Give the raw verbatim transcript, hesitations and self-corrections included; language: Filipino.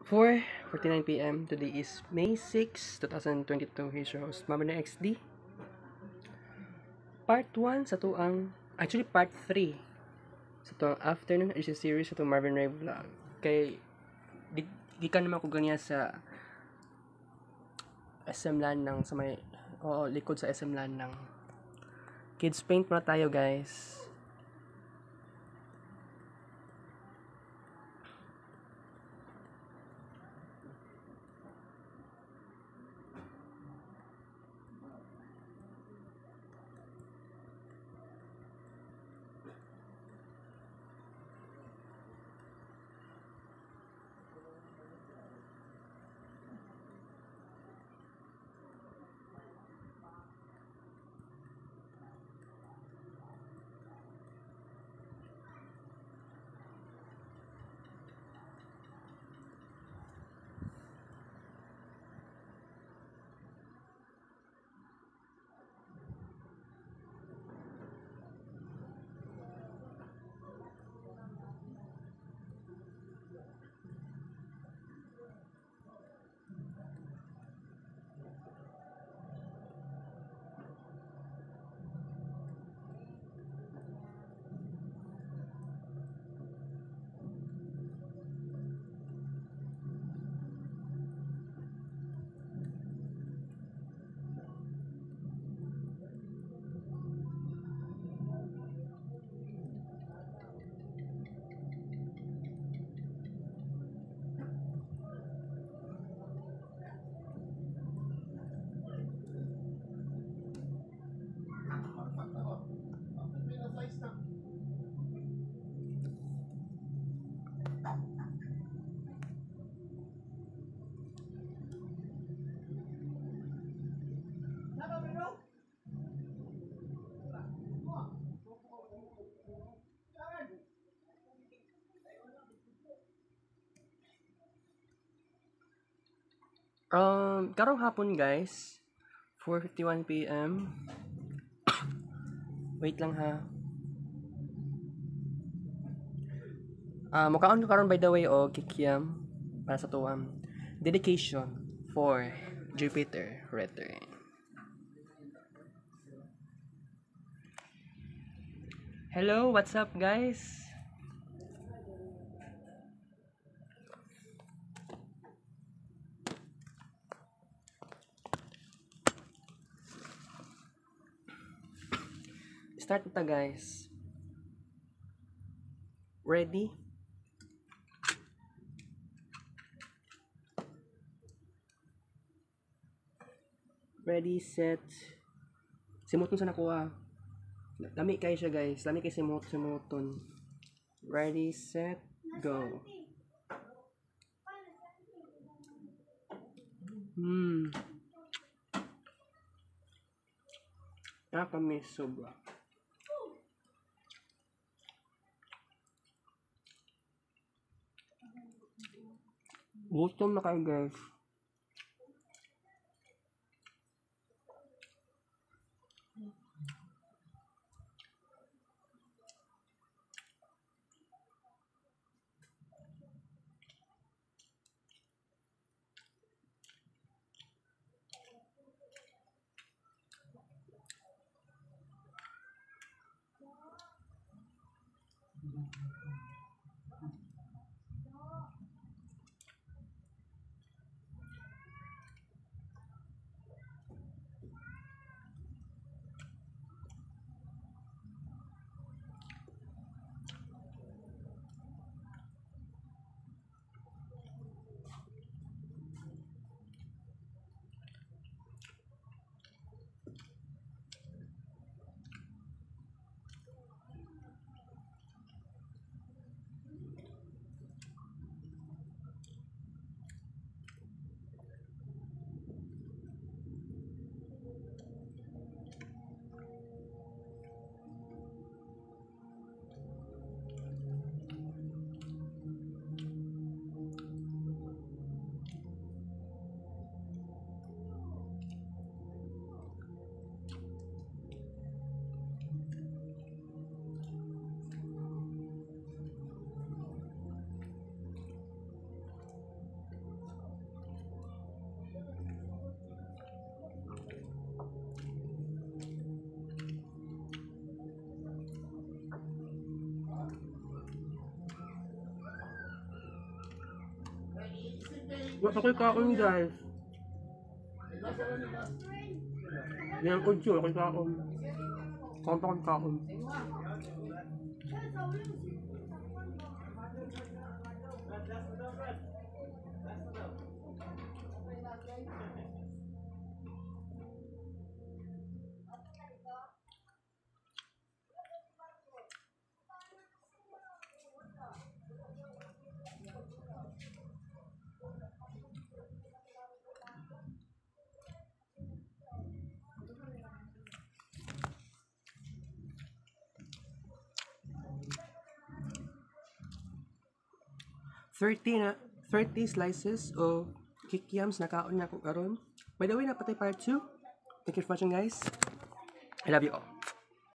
four forty-nine p m Today is May sixth, twenty twenty-two. Here's your host, Mama na X D. Part one sa tuang, actually part three sa tuang afternoon is a series sa tuang Marvin Ray vlog. Kay, di, di ka naman ko ganyan sa S M LAN ng sa may, o likod sa S M LAN ng Kids Paint muna tayo, guys. Um, karong hapon, guys, four fifty-one p m Wait lang ha. Ah, mukaon ko karon by the way o kikiam para sa tuwang dedication for Jupiter return. Hello, what's up, guys? Start na ta, guys. Ready? Ready, set. Simuton sa nakuha. Lami kayo siya, guys. Lami kayo simut simuton. Ready, set, go. Hmm. Nakakamiss sobra. Gutom na kayo, guys. Wala ko'y kaon guys. Yan ko dyo, ako'y kaon. Kaon pa ko'y kaon. thirty na thirty slices of kikiams na kaon na ko karon. By the way, napatay part two. Thank you for watching guys. I love you all.